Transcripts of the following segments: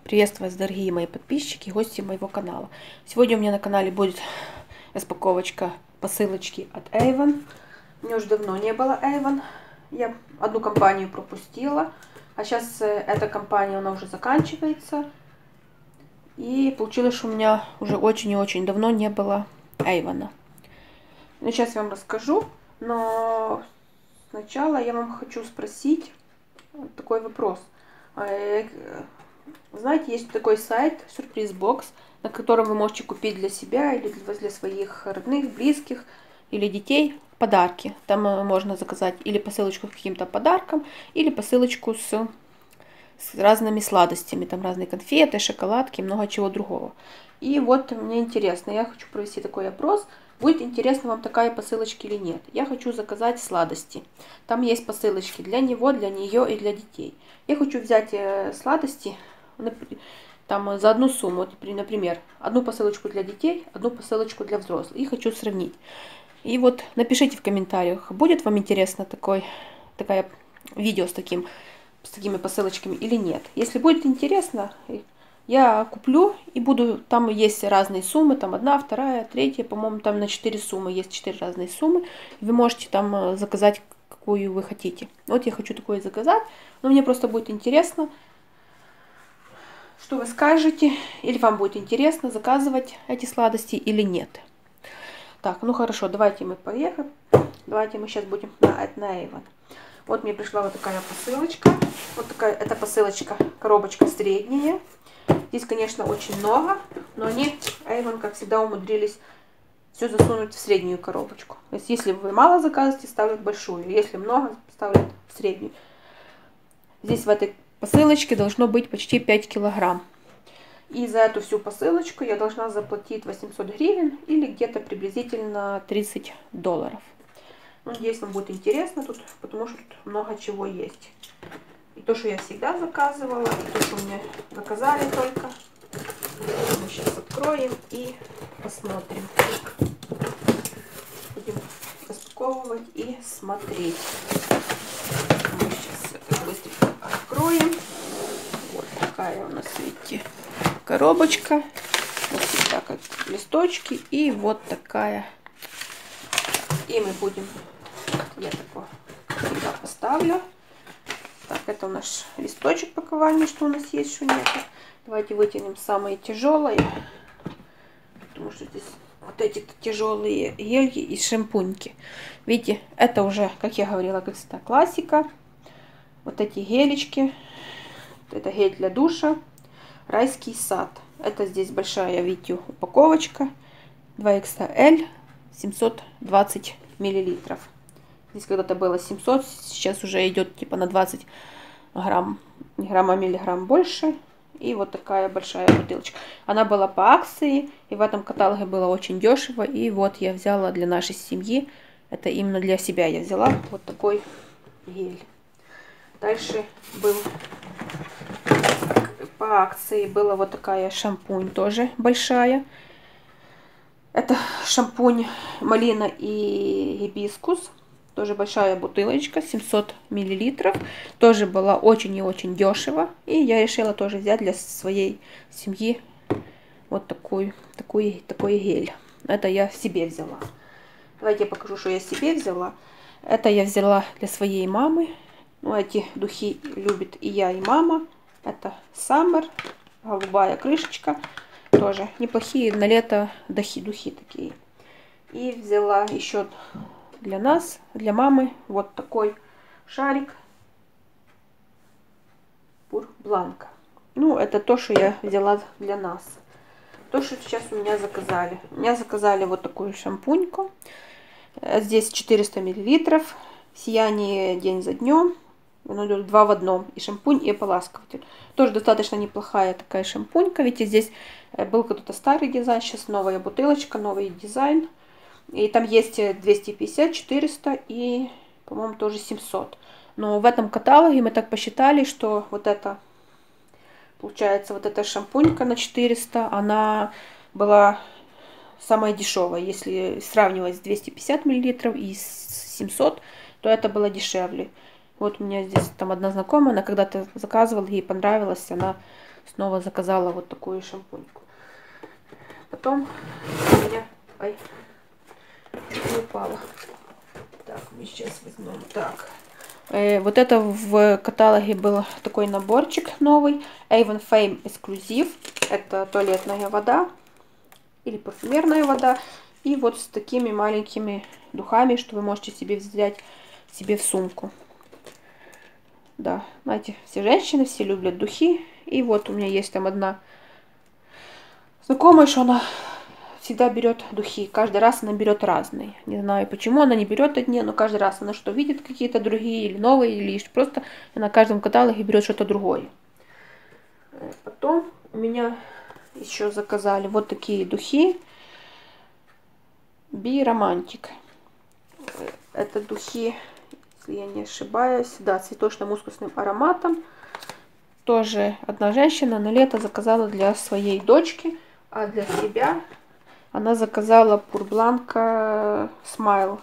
Приветствую вас, дорогие мои подписчики и гости моего канала. Сегодня у меня на канале будет распаковочка посылочки от Avon. У меня уже давно не было Avon. Я одну компанию пропустила. А сейчас эта компания, она уже заканчивается. И получилось, что у меня уже очень и очень давно не было Avon. Ну, сейчас я вам расскажу. Но сначала я вам хочу спросить такой вопрос. Знаете, есть такой сайт Surprise Box, на котором вы можете купить для себя или для своих родных, близких или детей подарки. Там можно заказать или посылочку с каким-то подарком, или посылочку с разными сладостями. Там разные конфеты, шоколадки, много чего другого. И вот мне интересно, я хочу провести такой опрос. Будет интересно вам такая посылочка или нет. Я хочу заказать сладости. Там есть посылочки для него, для нее и для детей. Я хочу взять сладости там за одну сумму. Например, одну посылочку для детей, одну посылочку для взрослых. И хочу сравнить. И вот напишите в комментариях, будет вам интересно такое видео с такими посылочками или нет. Если будет интересно, я куплю и буду, там есть разные суммы, там одна, вторая, третья, по-моему, там на 4 суммы, есть 4 разные суммы. Вы можете там заказать, какую вы хотите. Вот я хочу такое заказать, но мне просто будет интересно, что вы скажете, или вам будет интересно заказывать эти сладости или нет. Так, ну хорошо, давайте мы поехали. Давайте мы сейчас будем на Avon. Вот мне пришла вот такая посылочка. Вот такая, эта посылочка, коробочка средняя. Здесь, конечно, очень много, но они, Avon, как всегда, умудрились все засунуть в среднюю коробочку. То есть, если вы мало заказываете, ставят большую. Если много, ставят в среднюю. Здесь в этой посылочке должно быть почти 5 килограмм. И за эту всю посылочку я должна заплатить 800 гривен или где-то приблизительно $30. Ну, надеюсь, вам будет интересно тут, потому что тут много чего есть. И то, что я всегда заказывала, и то, что мне заказали только. Мы сейчас откроем и посмотрим. Будем распаковывать и смотреть. Мы сейчас это быстренько откроем. Вот такая у нас, видите, коробочка. Вот всегда как листочки. И вот такая. И мы будем... Я такое всегда поставлю. Так, это у нас листочек пакования, что у нас есть, что нет. Давайте вытянем самые тяжелые. Потому что здесь вот эти тяжелые гельки и шампуньки. Видите, это уже, как я говорила, как всегда, классика. Вот эти гелечки. Это гель для душа. Райский сад. Это здесь большая, видите, упаковочка. 2XL. 720 миллилитров. Здесь когда-то было 700, сейчас уже идет типа на 20 грамм, не грамм, а миллиграмм больше. И вот такая большая бутылочка. Она была по акции, и в этом каталоге было очень дешево. И вот я взяла для нашей семьи, это именно для себя я взяла вот такой гель. Дальше был по акции была вот такая шампунь, тоже большая. Это шампунь малина и гибискус. Тоже большая бутылочка, 700 миллилитров. Тоже была очень и очень дешево. И я решила тоже взять для своей семьи вот такой гель. Это я себе взяла. Давайте я покажу, что я себе взяла. Это я взяла для своей мамы. Ну, эти духи любит и я, и мама. Это Summer, голубая крышечка. Тоже неплохие на лето духи такие. И взяла еще для нас, для мамы, вот такой шарик Пур Бланка. Ну, это то, что я взяла для нас. То, что сейчас у меня заказали. У меня заказали вот такую шампуньку. Здесь 400 миллилитров. Сияние день за днем. Оно идет 2 в 1. И шампунь, и ополаскиватель. Тоже достаточно неплохая такая шампунька. Видите, здесь был когда-то старый дизайн. Сейчас новая бутылочка, новый дизайн. И там есть 250, 400 и, по-моему, тоже 700. Но в этом каталоге мы так посчитали, что вот это, получается, вот эта шампунька на 400, она была самая дешевая. Если сравнивать с 250 миллилитров и с 700, то это было дешевле. Вот у меня здесь там одна знакомая, она когда-то заказывала, ей понравилось, она снова заказала вот такую шампуньку. Потом у меня... Ай, не упала. Так, мы сейчас возьмем. Так. Вот это в каталоге был такой наборчик новый. Avon Fame эксклюзив. Это туалетная вода или парфюмерная вода. И вот с такими маленькими духами, что вы можете себе взять себе в сумку. Да, знаете, все женщины, все любят духи. И вот у меня есть там одна знакомая, что она всегда берет духи. Каждый раз она берет разные. Не знаю, почему она не берет одни, но каждый раз она что видит, какие-то другие, или новые, или просто на каждом каталоге берет что-то другое. Потом у меня еще заказали вот такие духи. Биромантик. Это духи, если я не ошибаюсь, да, цветочно-мускусным ароматом. Тоже одна женщина на лето заказала для своей дочки, а для себя она заказала Пурбланка Смайл.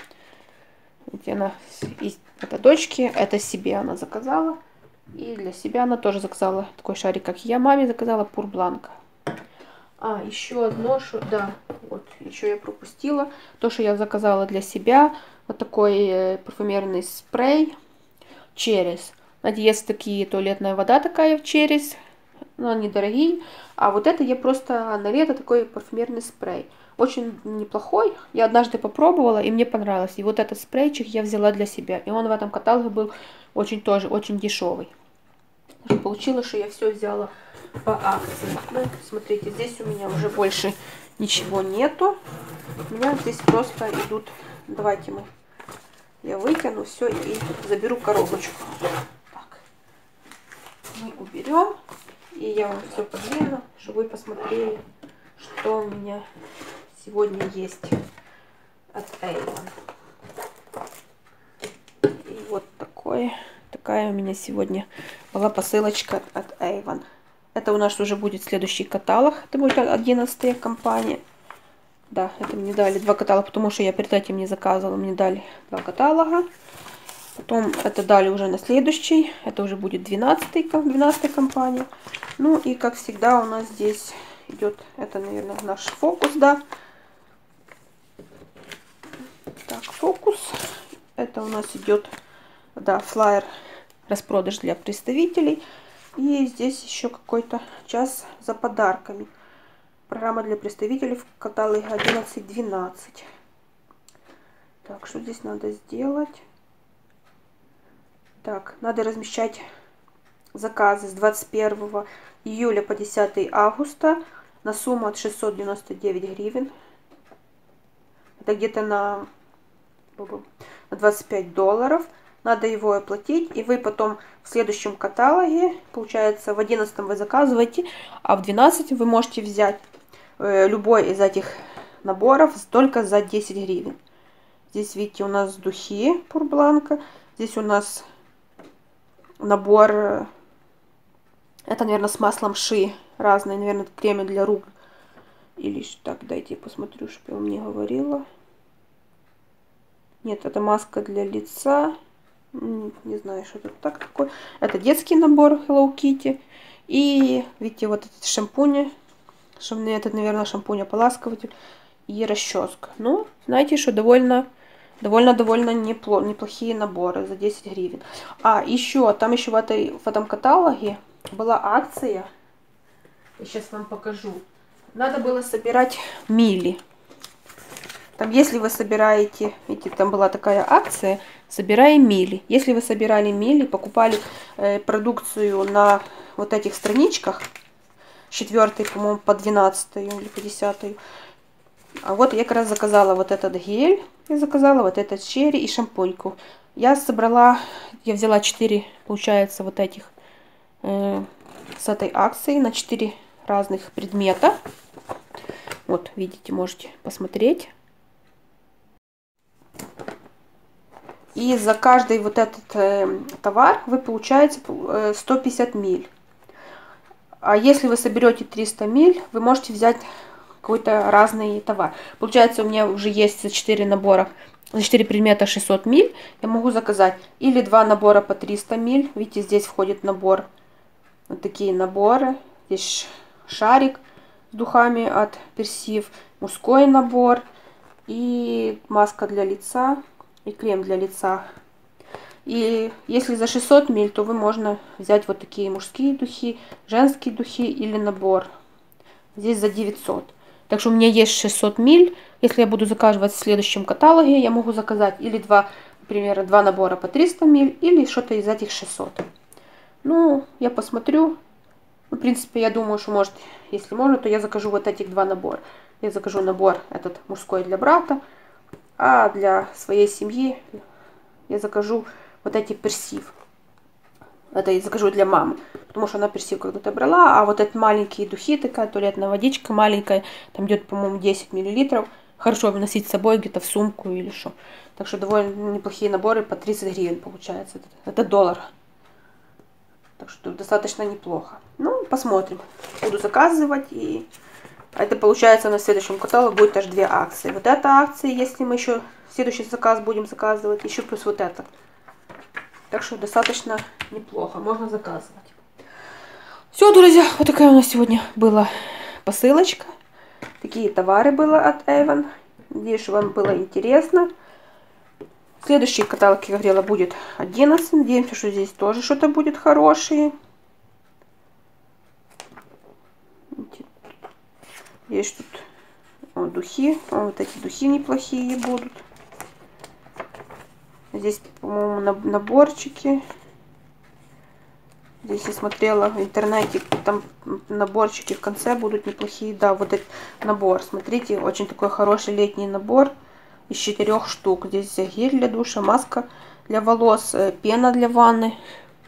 Это дочке, это себе она заказала. И для себя она тоже заказала такой шарик, как я. Маме заказала Пурбланка. А, еще одно, что... Да, вот, еще я пропустила. То, что я заказала для себя. Вот такой парфюмерный спрей. Через. Знаете, есть такие, туалетная вода такая в через. Но они дорогие. А вот это я просто на лето такой парфюмерный спрей. Очень неплохой. Я однажды попробовала, и мне понравилось. И вот этот спрейчик я взяла для себя. И он в этом каталоге был тоже очень дешевый. Получилось, что я все взяла по акции. Ну, смотрите, здесь у меня уже больше ничего нету. У меня здесь просто идут... Давайте я вытяну все и заберу коробочку. Так. Мы уберем. И я вам все подвину, чтобы вы посмотрели, что у меня сегодня есть от Avon. И вот такая у меня сегодня была посылочка от Avon. Это у нас уже будет следующий каталог. Это будет 11-я компания. Да, это мне дали 2 каталога, потому что я перед этим не заказывала. Мне дали 2 каталога. Потом это дали уже на следующий. Это уже будет 12-я компания. Ну и как всегда у нас здесь идет, это, наверное, наш фокус, да. Так, фокус. Это у нас идет, да, флаер распродаж для представителей. И здесь еще какой-то час за подарками. Программа для представителей в каталоге 11-12. Так, что здесь надо сделать? Так, надо размещать заказы с 21 июля по 10 августа на сумму от 699 гривен. Это где-то на 25 долларов. Надо его оплатить, и вы потом в следующем каталоге, получается, в 11 вы заказываете, а в 12 вы можете взять любой из этих наборов только за 10 гривен. Здесь, видите, у нас духи Пурбланка. Здесь у нас набор, это, наверное, с маслом ши, разные, наверное, кремы для рук. Или так, дайте я посмотрю, чтобы я вам не говорила. Нет, это маска для лица. Не знаю, что это такое. Это детский набор Hello Kitty. И, видите, вот этот шампунь. Этот, наверное, шампунь-ополаскиватель. И расческа. Ну, знаете, что довольно неплохие наборы за 10 гривен. А, еще, там еще в этом каталоге была акция. Я сейчас вам покажу. Надо было собирать мили. Там, если вы собираете, видите, там была такая акция, собираем мили. Если вы собирали мили, покупали продукцию на вот этих страничках, с 4, по-моему, по 12 или по 10. А вот я как раз заказала вот этот гель, я заказала вот этот черри и шампуньку. Я взяла 4, получается, вот этих с этой акции на 4 разных предмета. Вот, видите, можете посмотреть. И за каждый вот этот товар вы получаете 150 миль. А если вы соберете 300 миль, вы можете взять какой-то разный товар. Получается, у меня уже есть за 4 набора, за 4 предмета 600 миль. Я могу заказать или 2 набора по 300 миль. Видите, здесь входит набор вот такие наборы. Здесь шарик с духами от Perceive, мужской набор и маска для лица и крем для лица. И если за 600 мл, то можно взять вот такие мужские духи, женские духи или набор. Здесь за 900. Так что у меня есть 600 мл. Если я буду заказывать в следующем каталоге, я могу заказать или примерно два набора по 300 мл, или что-то из этих 600. Ну, я посмотрю. В принципе, я думаю, что может, если можно, то я закажу вот этих два набора. Я закажу набор этот мужской для брата, а для своей семьи я закажу вот эти Perceive. Это я закажу для мамы, потому что она Perceive когда-то брала, а вот эти маленькие духи, такая туалетная водичка маленькая, там идет, по-моему, 10 мл. Хорошо носить с собой где-то в сумку или что. Так что довольно неплохие наборы по 30 гривен получается. Это $1. Так что достаточно неплохо. Ну, посмотрим. Буду заказывать. И это получается на следующем каталоге будет аж 2 акции. Вот эта акция, если мы еще следующий заказ будем заказывать, еще плюс вот это. Так что достаточно неплохо. Можно заказывать. Все, друзья, вот такая у нас сегодня была посылочка. Такие товары было от Avon. Надеюсь, что вам было интересно. Следующий каталог, как я говорила, будет 11. Надеемся, что здесь тоже что-то будет хорошее. Есть тут духи. Вот эти духи неплохие будут. Здесь, по-моему, наборчики. Здесь я смотрела в интернете, там наборчики в конце будут неплохие. Да, вот этот набор. Смотрите, очень такой хороший летний набор из 4 штук. Здесь гель для душа, маска для волос, пена для ванны.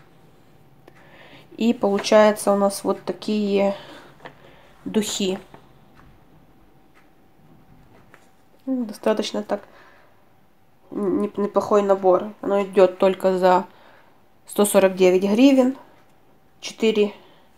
И получается у нас вот такие духи. Достаточно так неплохой набор. Оно идет только за 149 гривен. 4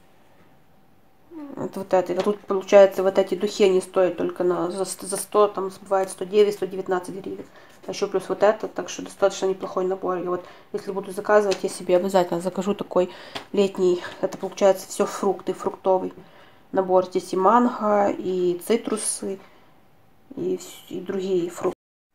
вот это. А тут получается вот эти духи они стоят только за 100, там бывает 109, 119 гривен. А еще плюс вот это, так что достаточно неплохой набор. Я вот, если буду заказывать, я себе обязательно закажу такой летний. Это получается все фрукты, фруктовый набор. Здесь и манго, и цитрусы, и другие фрукты.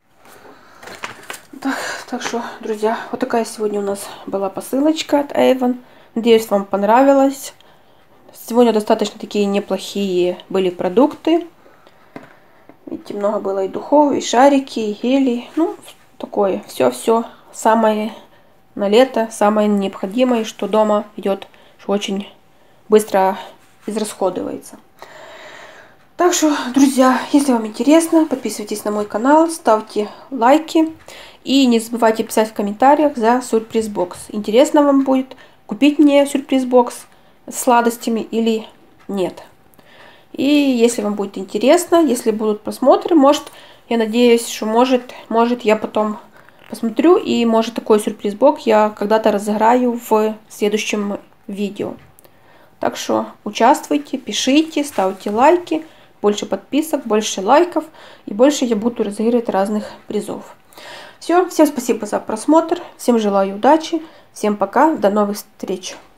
Так что, друзья, вот такая сегодня у нас была посылочка от Avon. Надеюсь, вам понравилось. Сегодня достаточно такие неплохие были продукты. Видите, много было и духов, и шарики, и гели. Ну, такое. Все самое на лето, самое необходимое, что дома идет, что очень быстро израсходуется. Так что, друзья, если вам интересно, подписывайтесь на мой канал, ставьте лайки. И не забывайте писать в комментариях за сюрприз-бокс. Интересно вам будет купить мне сюрприз-бокс с сладостями или нет. И если вам будет интересно, если будут просмотры, может, я надеюсь, что может я потом посмотрю, и может такой сюрприз-бокс я когда-то разыграю в следующем видео. Так что участвуйте, пишите, ставьте лайки, больше подписок, больше лайков, и больше я буду разыгрывать разных призов. Все, всем спасибо за просмотр, всем желаю удачи, всем пока, до новых встреч.